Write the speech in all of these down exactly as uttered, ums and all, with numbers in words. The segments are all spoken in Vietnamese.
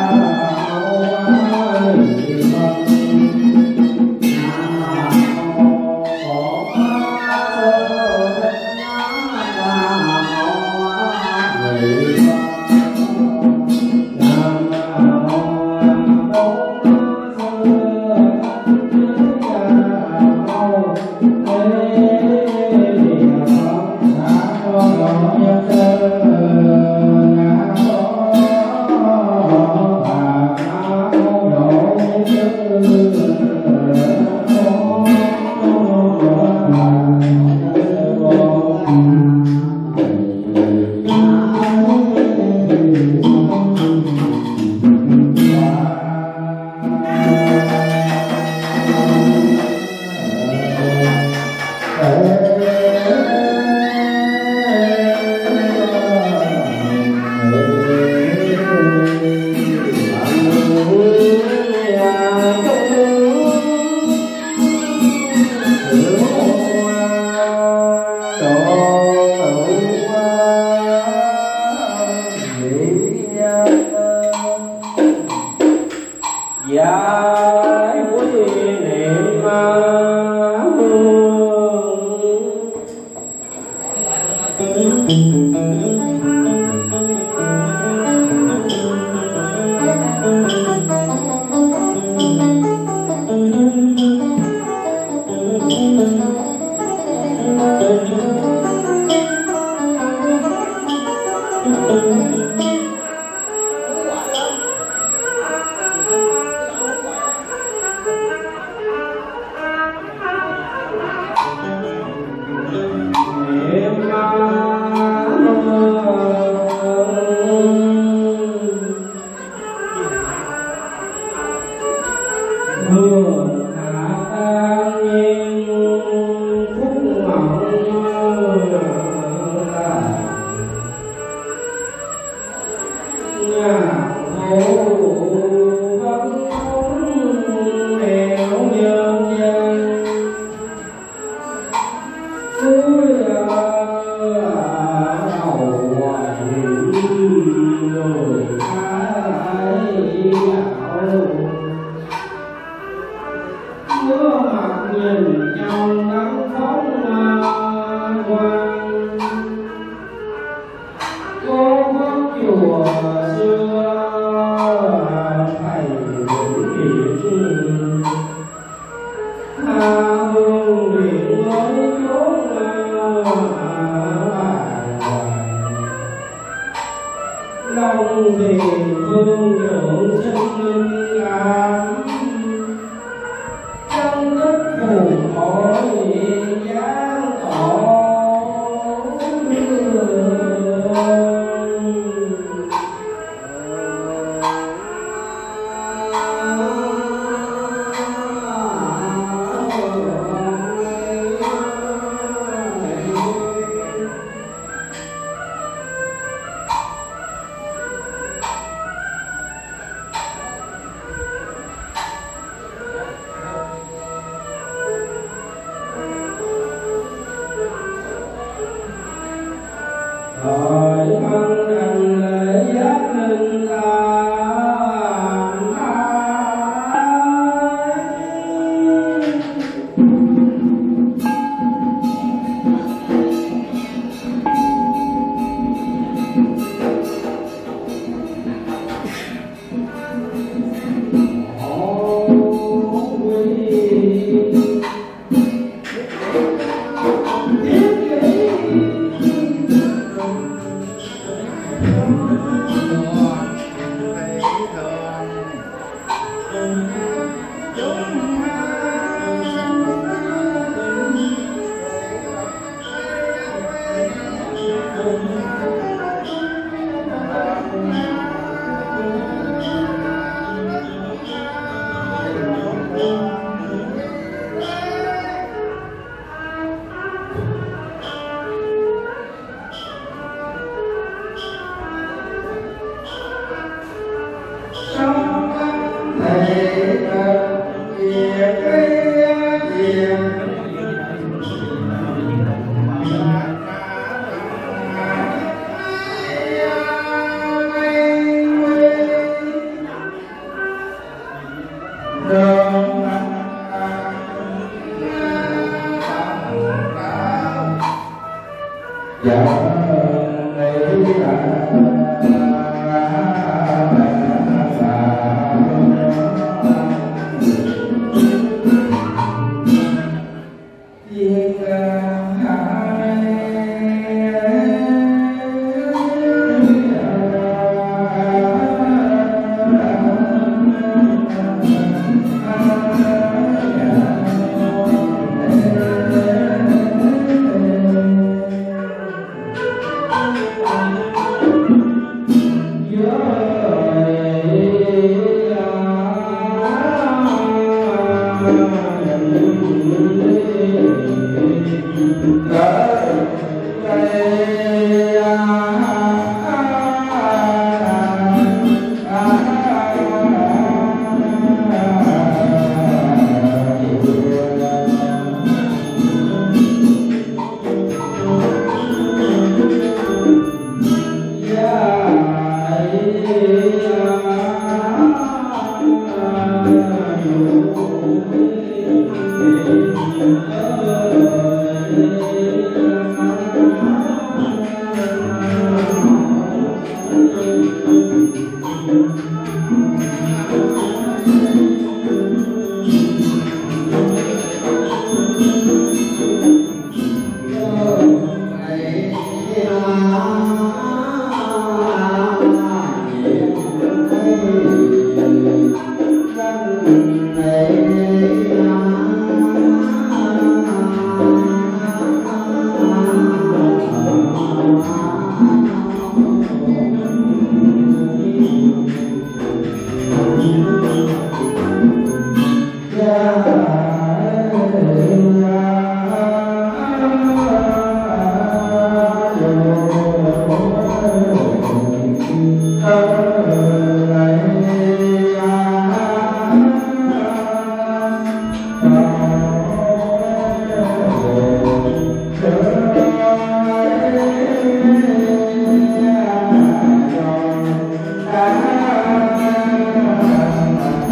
trong đất phù thổi dáng tỏ Hãy subscribe cho kênh Ghiền Mì Gõ để không bỏ lỡ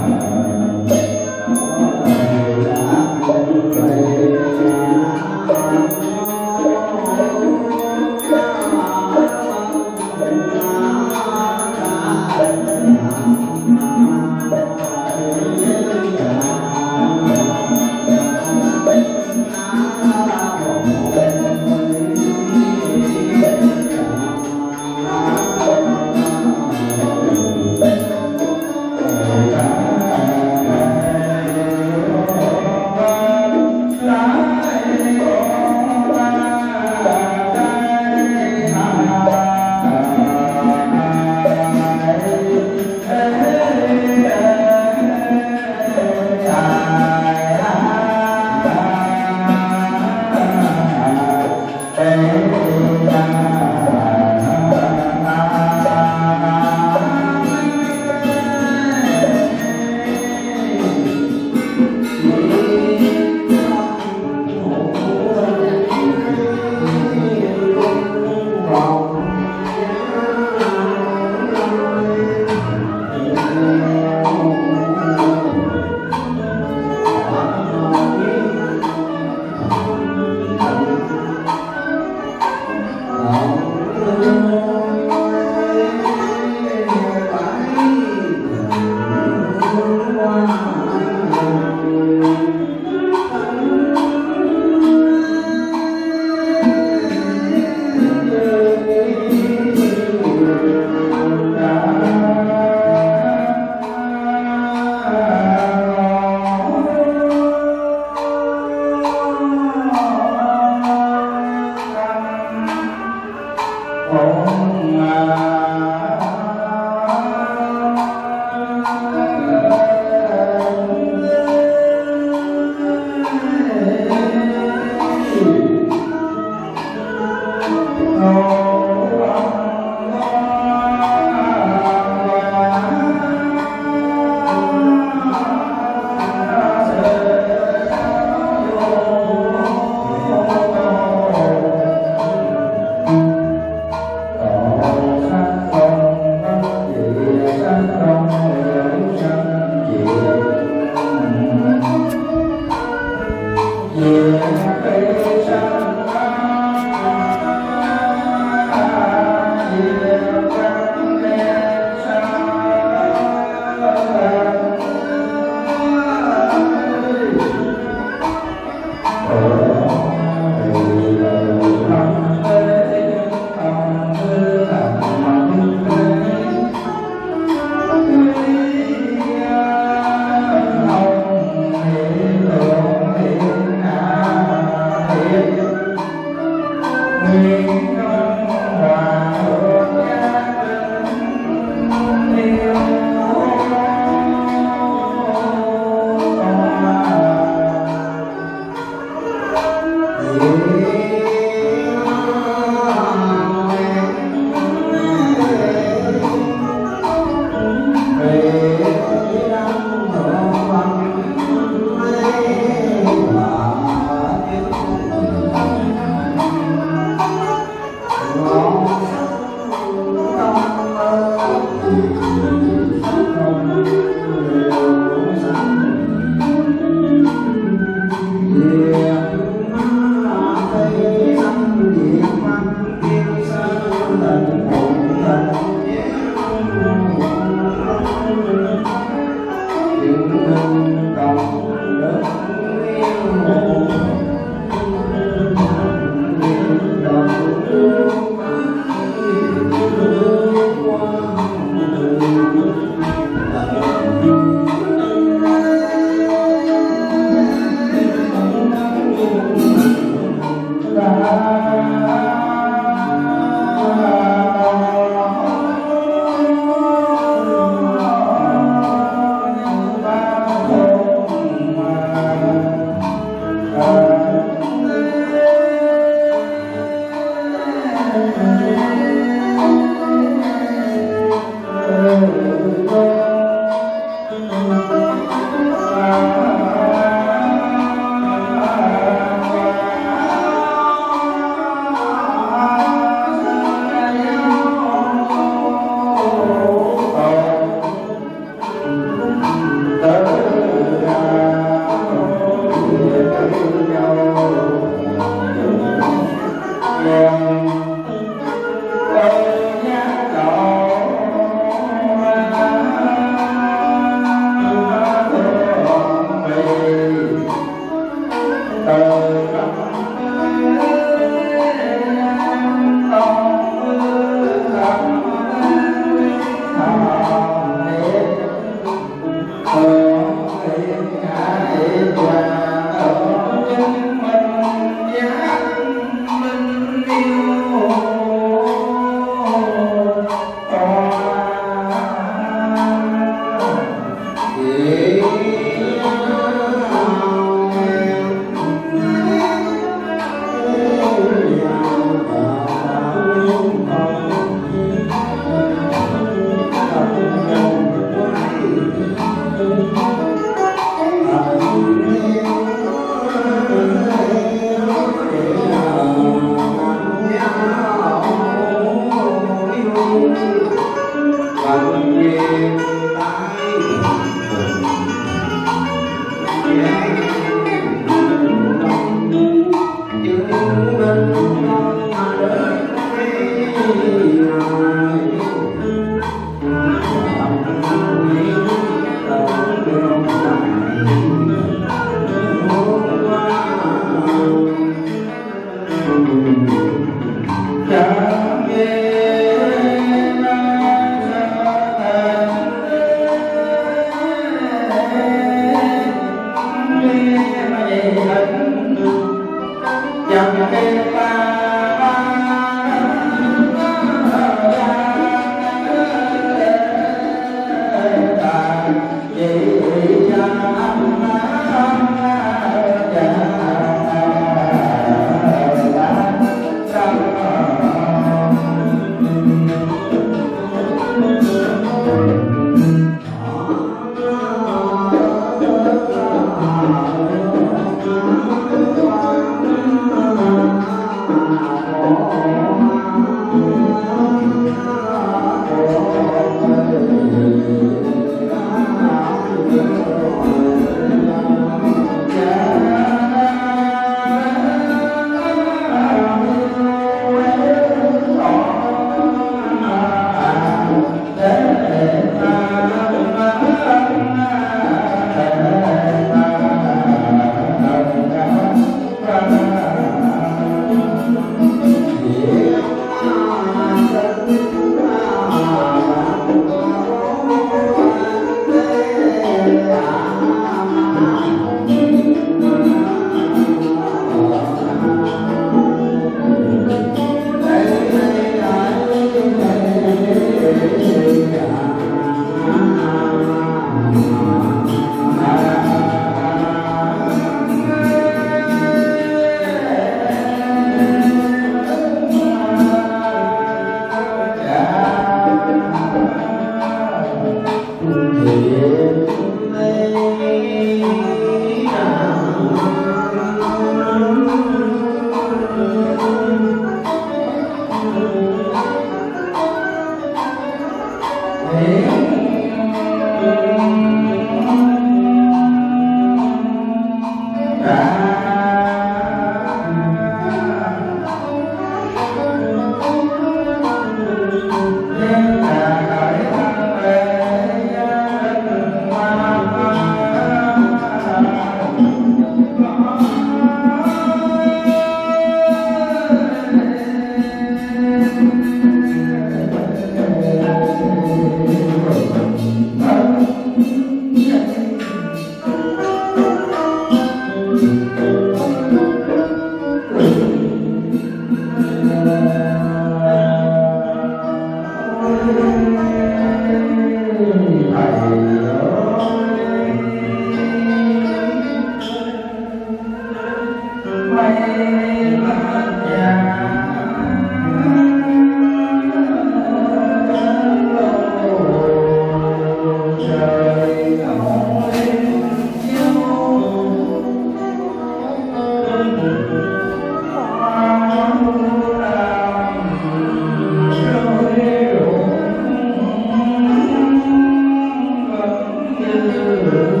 Hãy subscribe cho kênh Ghiền Mì Gõ để không bỏ lỡ những video hấp dẫn.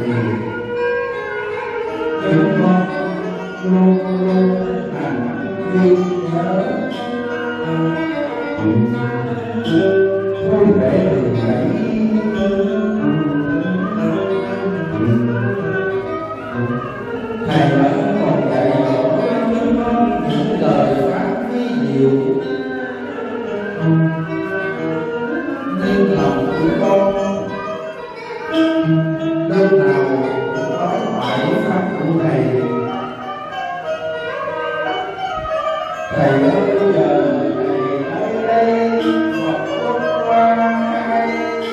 những con luôn luôn hành ghi nhớ vui vẻ đường ấy. Thầy vẫn còn dạy dỗ chúng con những lời pháp ví diệu, nhưng lòng của con lúc nào cũng nói phải pháp của thầy. Thầy ơi giờ thầy tới đây một lúc qua hay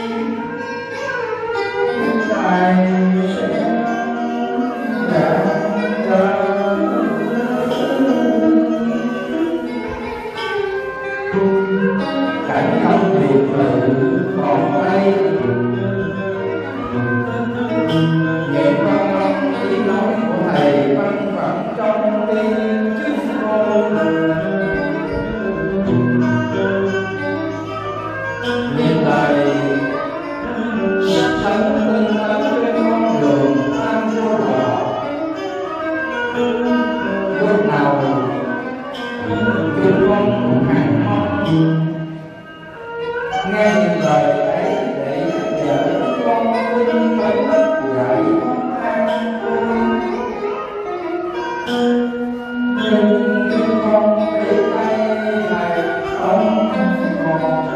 thầy sẽ trả lời cảnh không biệt thự còn đây. Những văn lắm tiếng nói của thầy văn vẳng trong tim chúng con. Những lời sắc thánh tinh tấn trên con đường tam vô thọ, lúc nào chúng con cũng hằng mong nghe những lời ấy để nhắc nhở chúng con tinh tấn dạy con an vui. Nhưng chúng con biết tay này không còn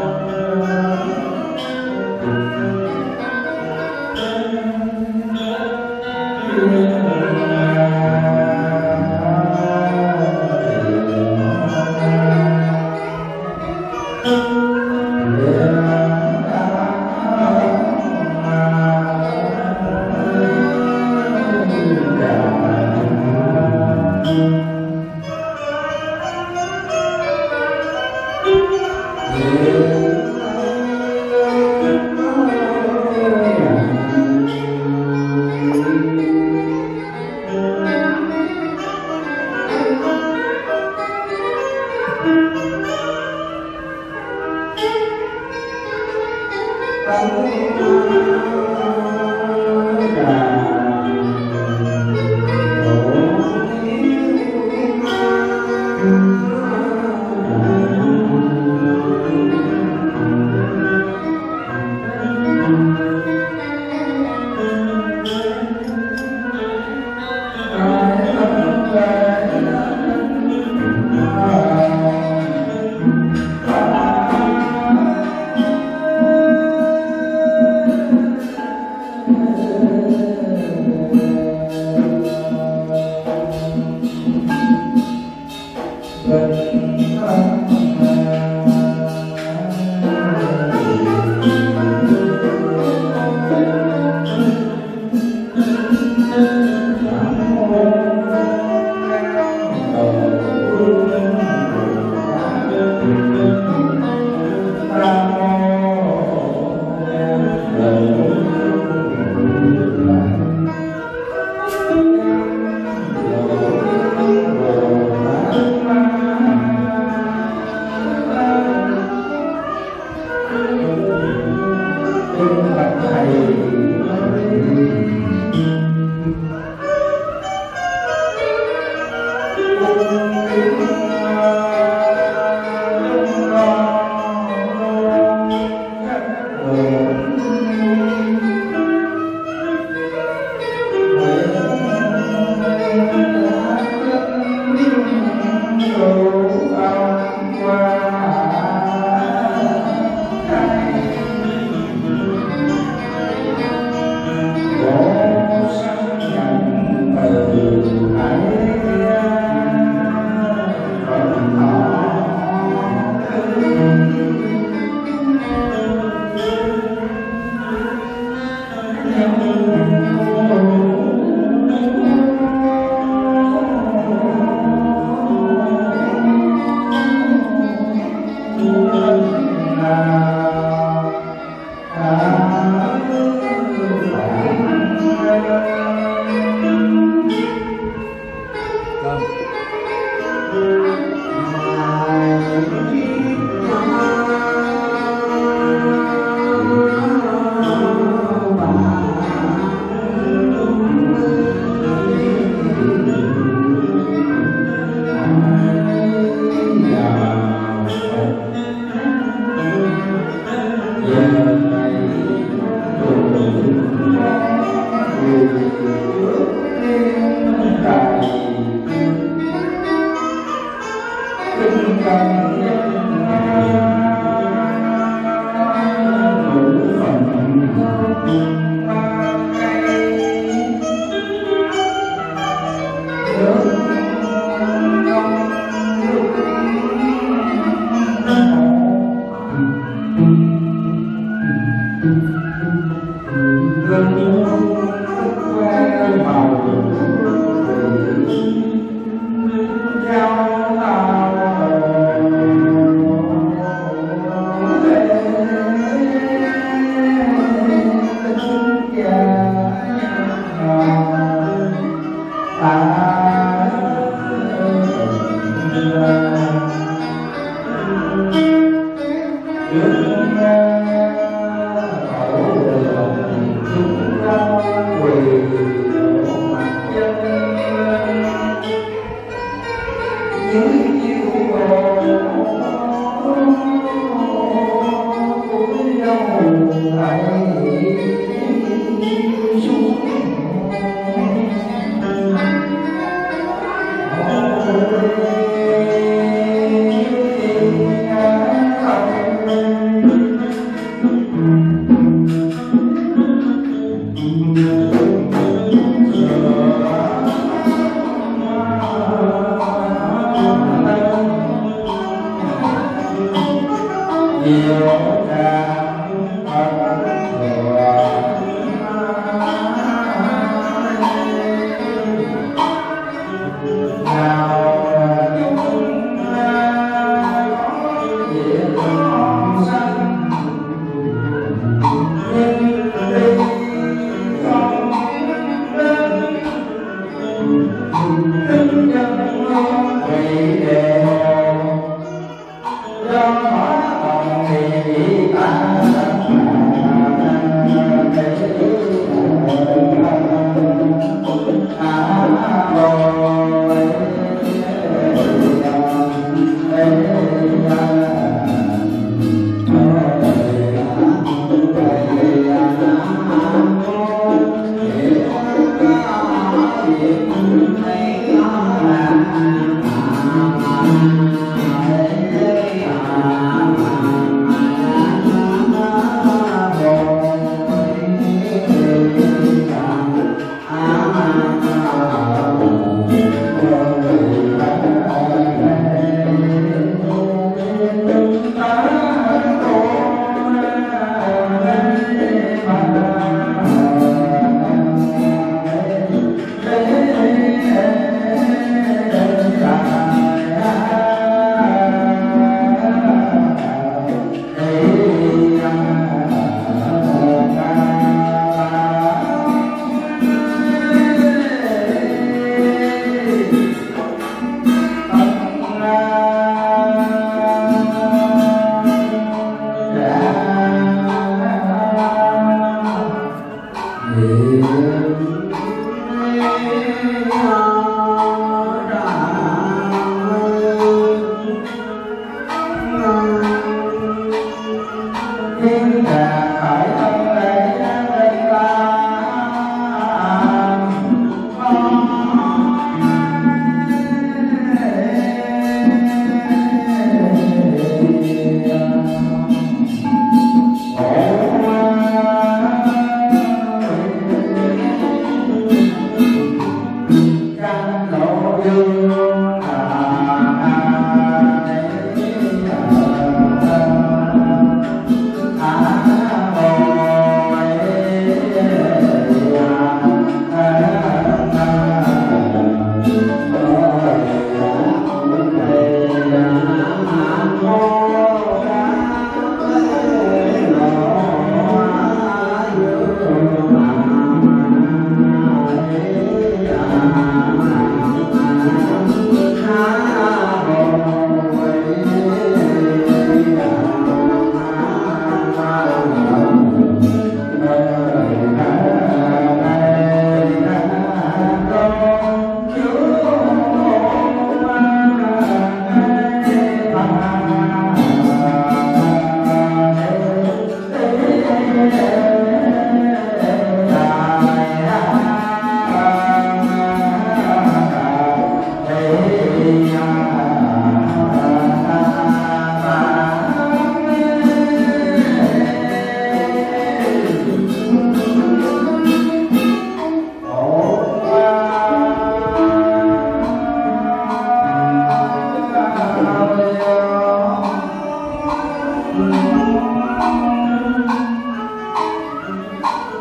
do hóa lòng thì ta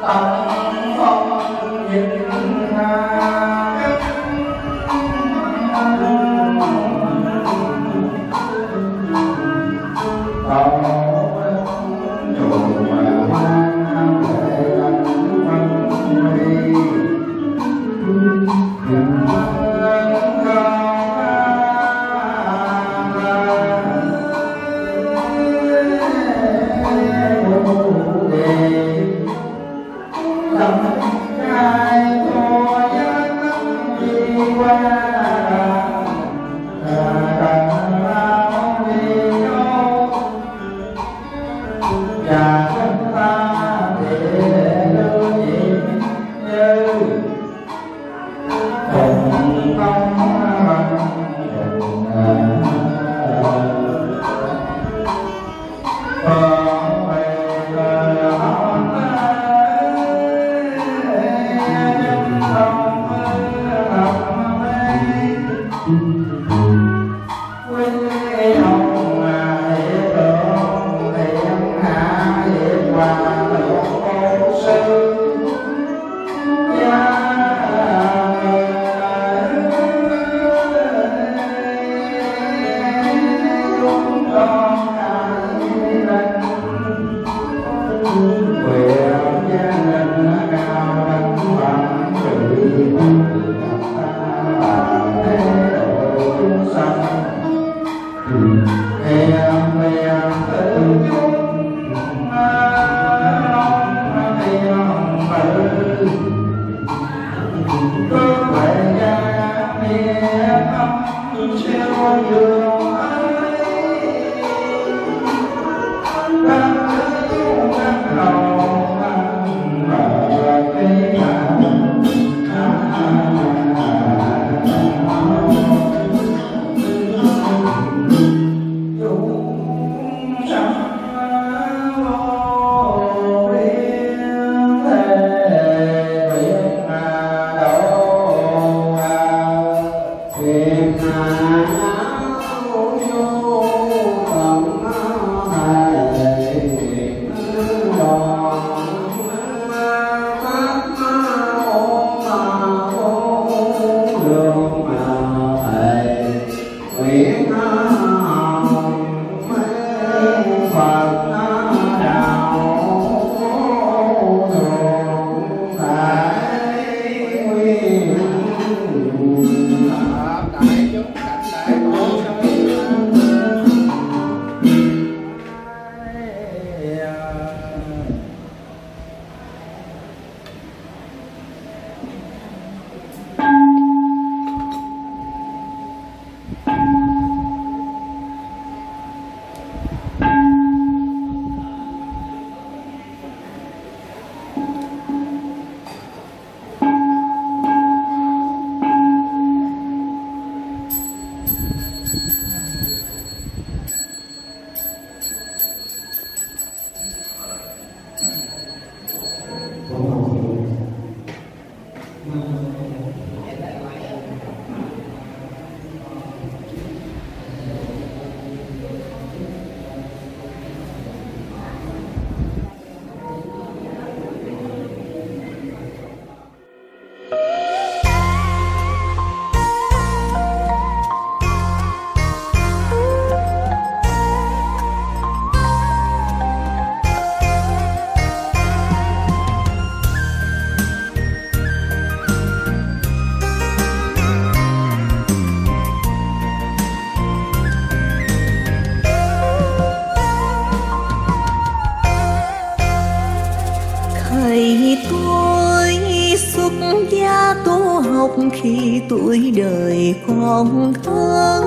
Khi tuổi đời còn thơ,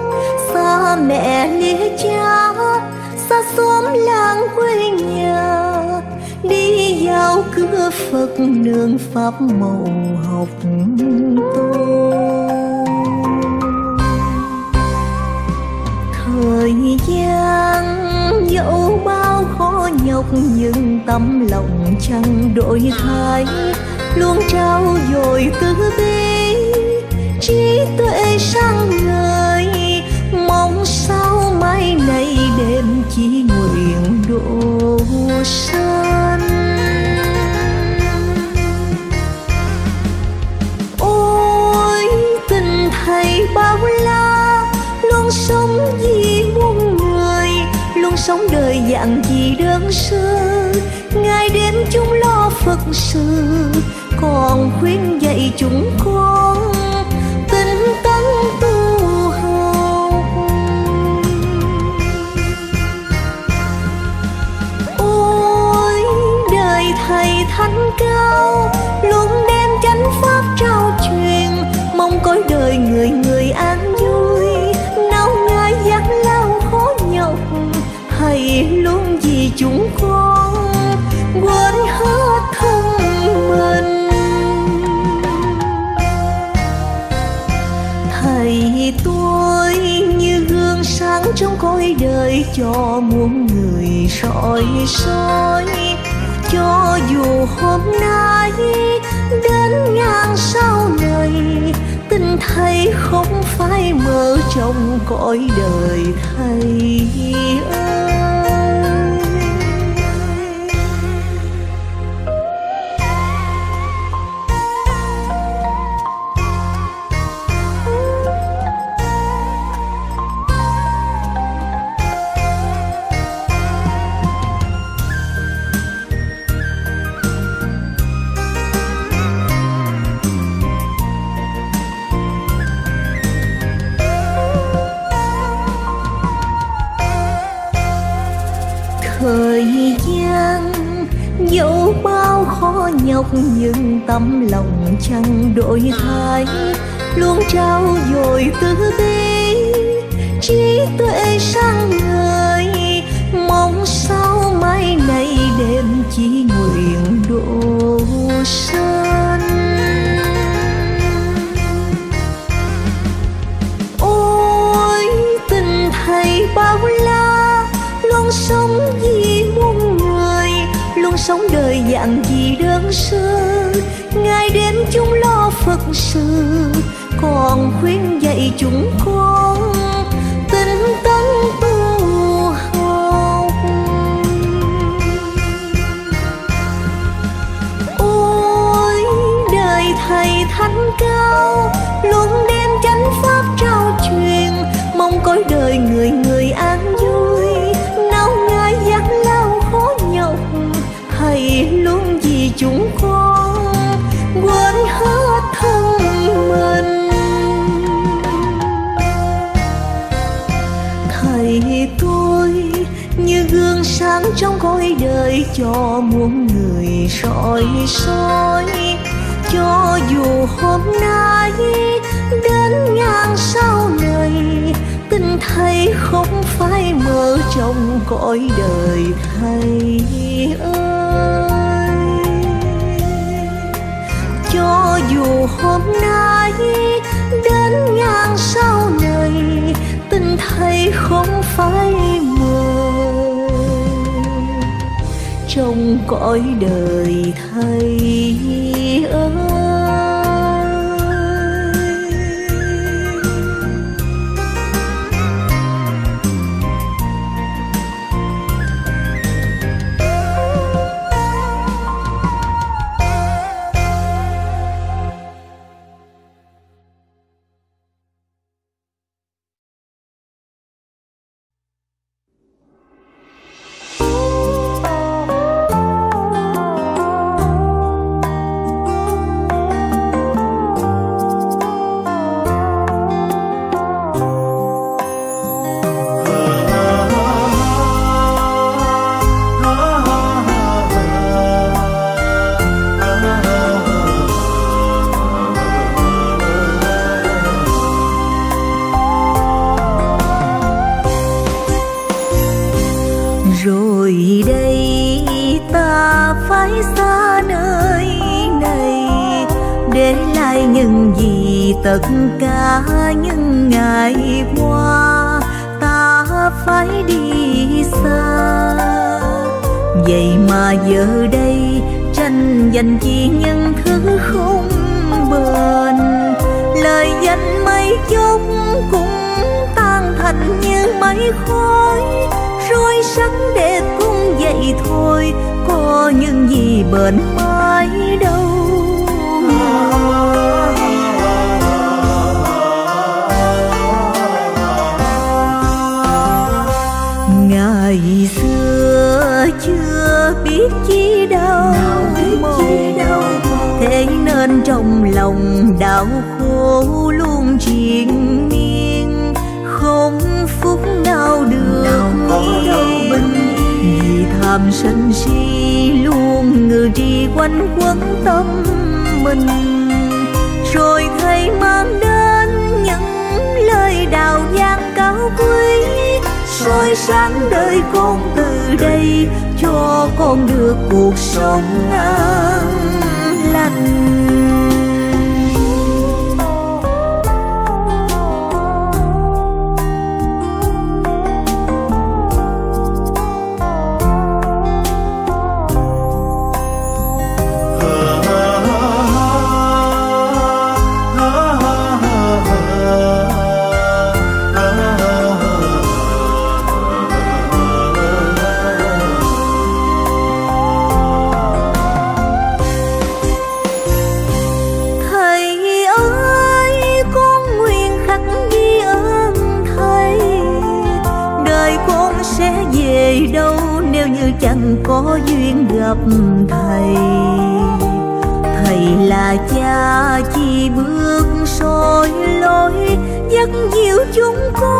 xa mẹ lia cha, xa xóm làng quê nhà, đi vào cửa Phật nương pháp màu học tôn. Thời gian dẫu bao khó nhọc nhưng tấm lòng chẳng đổi thay, luôn trao dồi từ bi trí tuệ sáng ngời, mong sao mai này đêm chỉ nguyện độ sân. dạng gì đơn sơ, ngày đêm chúng lo Phật sự, còn khuyên dạy chúng con tinh tấn tu học. Ôi đời thầy thánh cao, luôn đem chánh pháp trao truyền, mong cõi đời người người an vui, nào ngại gian lao khó nhọc, thầy luôn vì chúng con quên hết thân mình. Thầy tôi như gương sáng trong cõi đời, cho muôn người soi soi, cho dù hôm nay đến ngàn sau này, tình thầy không phải mơ trong cõi đời thầy ơi. Thời gian dẫu bao khó nhọc, nhưng tấm lòng chẳng đổi thay, luôn trao dồi từ bi trí tuệ sáng ngời, mong sau mai này đêm chỉ nguyện độ sân. Ôi tình thầy bao la, luôn sống vì muôn người, luôn sống đời dạng gì đơn sơ, ngày đêm chúng lo Phật sự, còn khuyên dạy chúng con tinh tấn tu học. Ôi đời thầy thánh cao, luôn đem chánh pháp trao truyền, mong cõi đời người người an vui, nào ngại gian lao khó nhọc, thầy luôn vì chúng con quên hết thân mình. Thầy tôi như gương sáng trong cõi đời, cho muôn người soi soi, cho dù hôm nay đến ngàn sau này, tình thầy không phải mơ trong cõi đời thầy ơi. Cho dù hôm nay đến ngàn sau này, tình thầy không phải mơ trong cõi đời thầy ơi. Rồi đây ta phải xa nơi này, để lại những gì tất cả những ngày qua ta phải đi xa. Vậy mà giờ đây tranh giành chỉ những thứ không bền, lời danh mấy chốc cũng tan thành như mây khói, rồi sắc đẹp cũng vậy thôi, có những gì bền mãi đâu. Ngày xưa nào biết chi đâu, thế nên trong lòng đau khổ luôn triền miên, không phút nào được đâu bình yên. Vì tham sân si luôn ngự trị quanh quẩn tâm mình, rồi thầy mang đến những lời đạo giang cao quý, soi sáng đời con từ đây cho con được cuộc sống an lành. Chẳng có duyên gặp thầy, thầy là cha chỉ bước soi lối dắt dìu chúng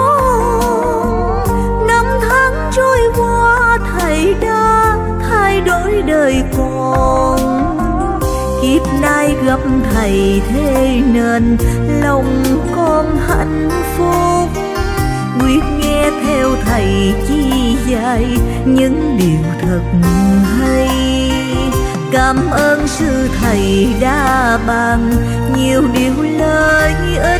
con. Năm tháng trôi qua thầy đã thay đổi đời con, kiếp nay gặp thầy thế nên lòng con hạnh phúc, quyết nghe theo thầy chi dạy những điều thật hay. Cảm ơn sư thầy đã ban nhiều điều lợi ích,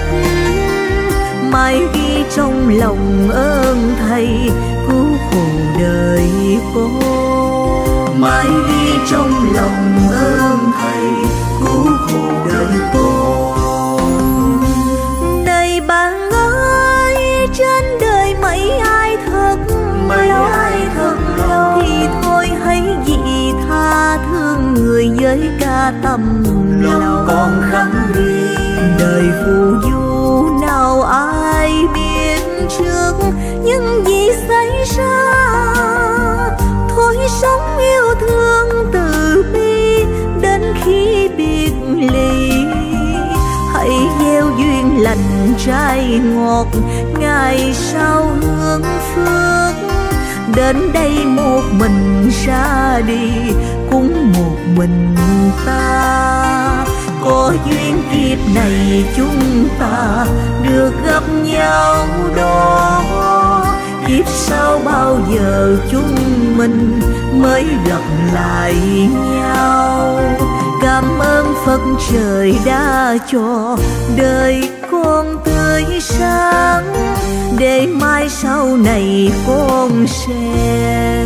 mãi ghi trong lòng ơn thầy cứu khổ đời con. Mãi ghi trong lòng ơn thầy cứu khổ đời con. Này bạn ơi, trên đời mấy ai thật mấy ai thật lâu, thì thôi hãy vị tha thương người với cả tâm lòng. Còn khăn riêng đời phù du nào ai biết trước những gì xảy ra, thôi sống yêu thương từ bi đến khi biệt ly. Hãy gieo duyên lành trái ngọt, ngày sau hương phước. Đến đây một mình ra đi cũng một mình ta, có duyên kiếp này chúng ta được gặp nhau đó. Kiếp sau bao giờ chúng mình mới gặp lại nhau. Cảm ơn Phật trời đã cho đời con tươi sáng, để mai sau này con sẽ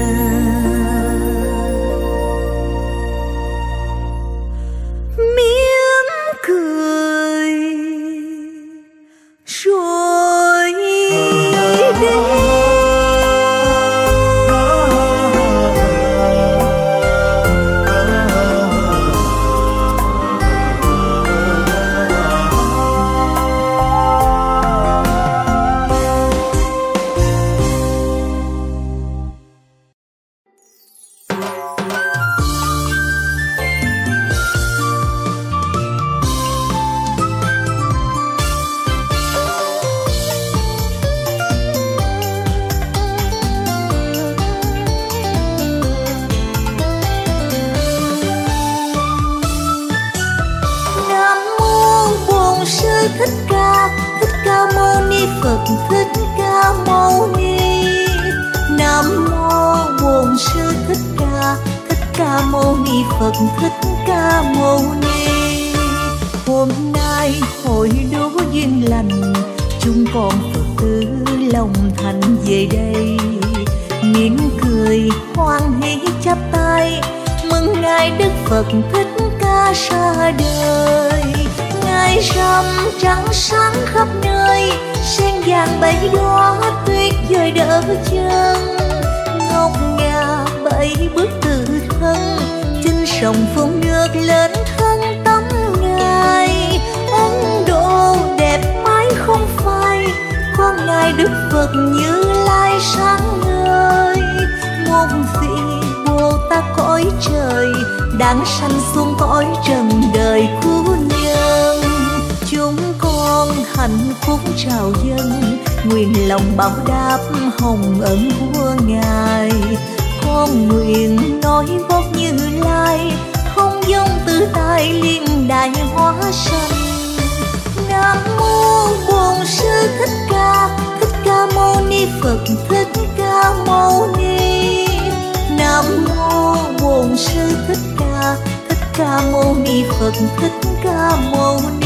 mỉm cười rồi đi. Thích ca, thích ca mâu ni Phật, thích ca mâu ni. Nam mô Bổn Sư Thích Ca, thích ca mâu ni Phật, thích ca mâu ni. Hôm nay hội đố duyên lành, chúng con Phật tử lòng thành về đây, mỉm cười hoan hỷ chắp tay mừng ngày Đức Phật Thích Ca ra đời. Ngày rằm trăng sáng khắp nơi, sen vàng bảy đóa tuyết rơi đỡ chân. Ngọc ngà bảy bước từ thân, trên sông phun nước lên thân tấm ngài. Ấn Độ đẹp mãi không phai, con ngài Đức Phật Như Lai sáng ngời. Một vị Bồ ta cõi trời, đang sanh xuống cõi trần đời cứu nhân. Chúng con hạnh phúc trào dâng, nguyện lòng báo đáp hồng ân của Ngài. Con nguyện nói gót Như Lai, không dông tự tại liên đại hóa sanh. Nam mô Bổn Sư Thích Ca, Thích Ca Mâu Ni Phật, Thích Ca Mâu Ni. Nam mô Bổn Sư Thích Ca, Thích Ca Mâu Ni Phật, Thích Ca Mâu Ni.